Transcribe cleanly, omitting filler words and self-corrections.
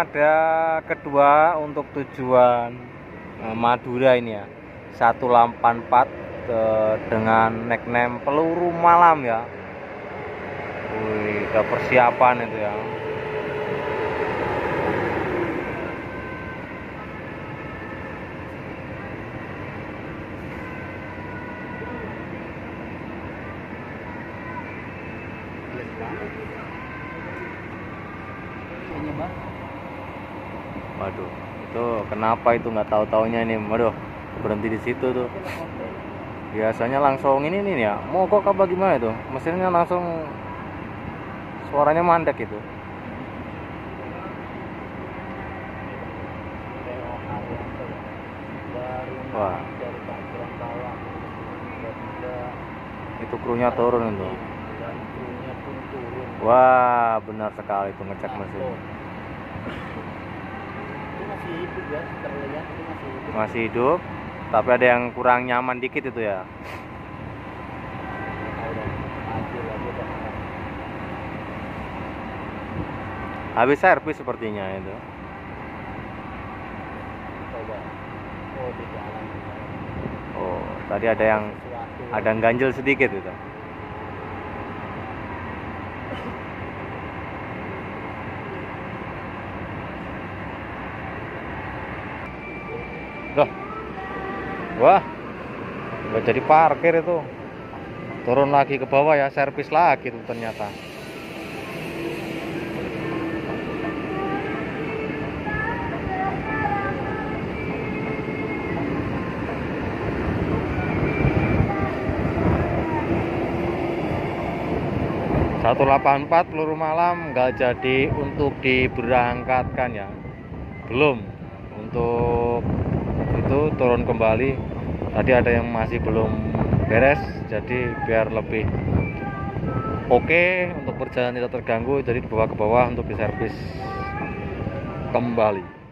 armada kedua untuk tujuan Madura ini ya, 184 dengan nickname Peluru Malam ya. Wih, udah persiapan itu ya. Waduh, itu kenapa itu nggak tahu-taunya ini, waduh, berhenti di situ tuh. Biasanya langsung ini nih ya, mogok apa gimana itu? Mesinnya langsung suaranya mandek itu. Wah, itu krunya turun itu. Wah, benar sekali itu ngecek mesin. Masih hidup, tapi ada yang kurang nyaman dikit itu ya. Habis servis sepertinya itu. Oh, tadi ada yang ganjel sedikit itu. Loh. Wah, nggak jadi parkir itu. Turun lagi ke bawah ya, servis lagi tuh ternyata. ...184 Peluru Malam nggak jadi untuk diberangkatkan ya. Belum. Untuk itu turun kembali. Tadi ada yang masih belum beres, jadi biar lebih oke untuk berjalan tidak terganggu, jadi dibawa ke bawah untuk diservis kembali.